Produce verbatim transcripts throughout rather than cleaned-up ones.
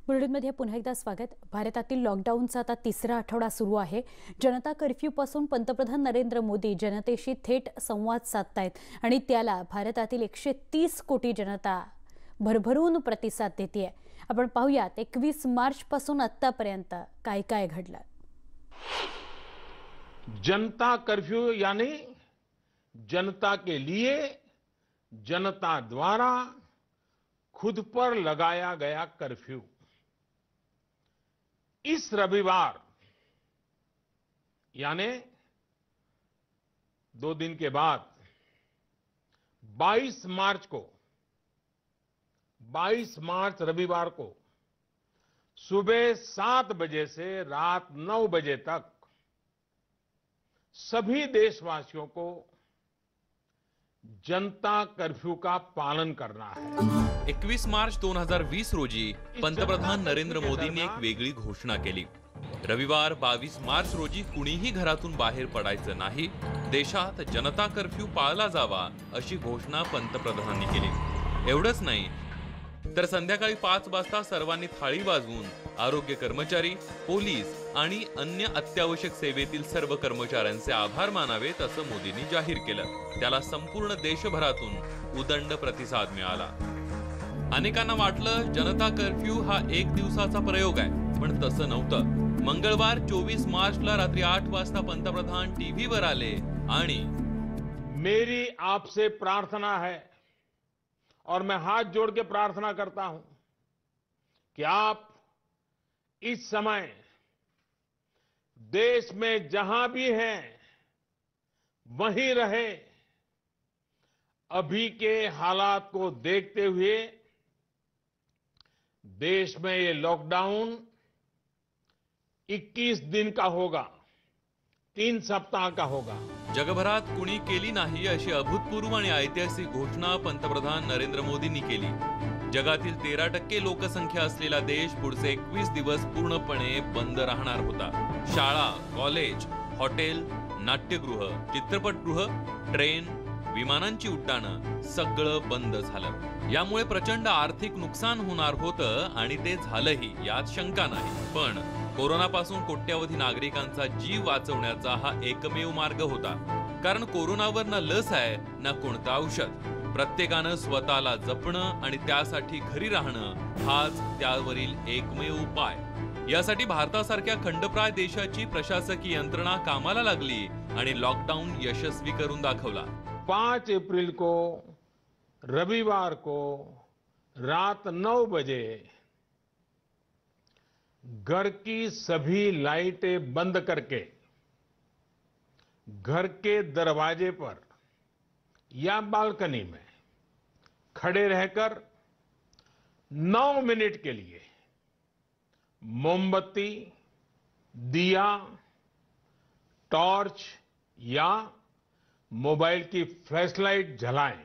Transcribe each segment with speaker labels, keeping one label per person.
Speaker 1: बुलेटिनमध्ये पुन्हा एकदा स्वागत। भारतातील लॉकडाऊनचा आता तिसरा आठवडा सुरू आहे। जनता कर्फ्यू पासून पंतप्रधान नरेंद्र मोदी जनतेशी थेट संवाद साधतायत आणि त्याला भारतातील एकशे तीस कोटी जनता भरभरून प्रतिसाद देते। आपण पाहूयात एकवीस मार्च पासून आतापर्यंत काय काय घडलं।
Speaker 2: जनता कर्फ्यू यानी जनता के लिए जनता द्वारा खुद पर लगाया गया कर्फ्यू। इस रविवार यानी दो दिन के बाद बाईस मार्च को बाईस मार्च रविवार को सुबह सात बजे से रात नौ बजे तक सभी देशवासियों को जनता कर्फ्यू का पालन करना है।
Speaker 3: एकवीस मार्च दोन हजार वीस रोजी पंतप्रधान नरेंद्र मोदींनी एक वेगळी घोषणा केली। रविवार बावीस मार्च रोजी कुणीही घरातून बाहेर पडायचं नाही, देशात जनता कर्फ्यू पाळला जावा अशी घोषणा पंतप्रधानांनी केली। एवढंच नाही तर संध्याकाळी पाच वाजता सर्वांनी थाळी वाजवून आरोग्य कर्मचारी, पोलीस आणि अन्य अत्यावश्यक सेवेतील सर्व कर्मचाऱ्यांचे आभार मानावेत असं मोदींनी जाहीर केलं। त्याला संपूर्ण देशभरातून उदंड प्रतिसाद मिळाला। अनेकांना वाटलं जनता कर्फ्यू हा एक दिवसाचा प्रयोग आहे, पण तसं नव्हतं। मंगळवार चोवीस मार्चला रात्री आठ वाजता पंतप्रधान टीव्हीवर आले आणि
Speaker 2: मेरी आपसे प्रार्थना है और मैं हाथ जोड़ के प्रार्थना करता हूं कि आप इस समय देश में जहां भी हैं वहीं रहे। अभी के हालात को देखते हुए देश में ये लॉकडाउन इक्कीस दिन का होगा, तीन सप्ताह का होगा।
Speaker 3: जगभरात कुणी केली नाही अशी अभूतपूर्व आणि ऐतिहासिक घोषणा पंतप्रधान नरेंद्र मोदींनी केली। जगातील तेरा टक्के लोकसंख्या असलेला देश पुढचे एकवीस दिवस पूर्णपणे बंद राहणार होता। शाळा, कॉलेज, हॉटेल, नाट्यगृह, चित्रपटगृह, ट्रेन, विमानांची उड्डाणं सगळं बंद झालं। यामुळे प्रचंड आर्थिक नुकसान होणार होतं आणि ते झालंही, यात शंका नाही। पण कोरोनापासून कोट्यावधी नागरिकांचा जीव वाचवण्याचा हा एकमेव मार्ग होता, कारण कोरोनावर ना लस आहे ना कोणतं औषध। प्रत्येकानं स्वतःला जपणं आणि त्यासाठी घरी राहणं हाच त्यावरील एकमेव उपाय। यासाठी भारतासारख्या खंडप्राय देशाची प्रशासकीय यंत्रणा कामाला लागली आणि लॉकडाऊन यशस्वी करून दाखवला।
Speaker 2: पाँच अप्रैल को रविवार को रात नौ बजे घर की सभी लाइटें बंद करके घर के दरवाजे पर या बालकनी में खड़े रहकर नौ मिनट के लिए मोमबत्ती, दिया, टॉर्च या मोबाइल की फ्लैशलाइट जलाएं।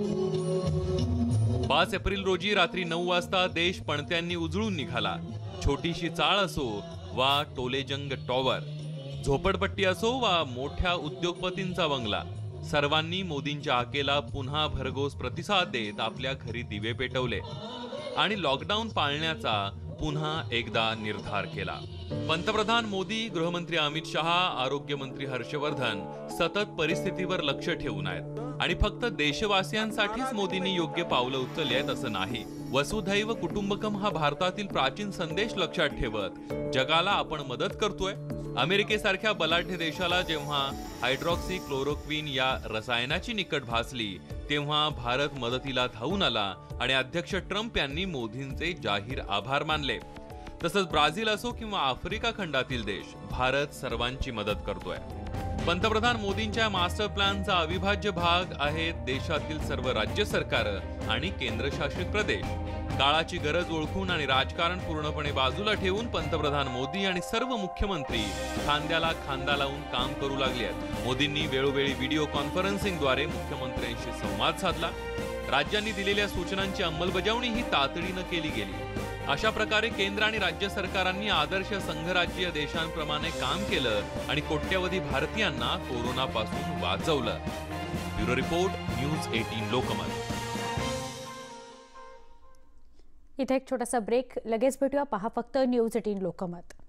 Speaker 3: पाच एप्रिल रोजी रात्री नऊ वाजता देश पणत्यांनी उजळून निघाला। छोटीशी चाळ असो वा टोलेजंग टॉवर, झोपडपट्टी असो वा मोठ्या उद्योगपतींचा बंगला, सर्वांनी मोदींच्या हाकेला पुन्हा भरघोस प्रतिसाद देत आपल्या घरी दिवे पेटवले आणि लॉकडाऊन पाळण्याचा पुन्हा एकदा निर्धार केला। पंतप्रधान मोदी, गृहमंत्री अमित शहा, आरोग्यमंत्री हर्षवर्धन सतत परिस्थितीवर लक्ष ठेवून आहेत आणि फक्त देशवासियांसाठीच मोदींनी योग्य पावलं उचलली आहेत असं नाही। वसुधैव कुटुंबकम हा भारतातील प्राचीन संदेश लक्षात ठेवत जगाला आपण मदत करतोय। अमेरिकेसारख्या बलाढ्य देशाला जेव्हा हायड्रॉक्सी क्लोरोक्विन या रसायनाची निकट भासली तेव्हा भारत मदतीला धावून आला आणि अध्यक्ष ट्रम्प यांनी मोदींचे जाहीर आभार मानले। तसंच ब्राझील असो किंवा आफ्रिका खंडातील देश, भारत सर्वांची मदत करतोय। पंतप्रधान मोदींच्या मास्टर प्लॅनचा अविभाज्य भाग आहेत देशातील सर्व राज्य सरकार आणि केंद्रशासित प्रदेश। काळाची गरज ओळखून आणि राजकारण पूर्णपणे बाजूला ठेवून पंतप्रधान मोदी आणि सर्व मुख्यमंत्री खांद्याला खांदा लावून काम करू लागले आहेत। मोदींनी वेळोवेळी व्हिडिओ कॉन्फरन्सिंगद्वारे मुख्यमंत्र्यांशी संवाद साधला। राज्यांनी दिलेल्या सूचनांची अंमलबजावणी ही तातडीनं केली गेली। अशा प्रकारे केंद्र आणि राज्य सरकारांनी आदर्श संघराज्यीय देशांप्रमाणे काम केलं आणि कोट्यवधी भारतीयांना कोरोनापासून वाचवलं। ब्युरो रिपोर्ट, न्यूज अठरा लोकमत।
Speaker 1: इथे एक छोटासा ब्रेक, लगेच भेटूया. पहा फक्त न्यूज एटीन लोकमत.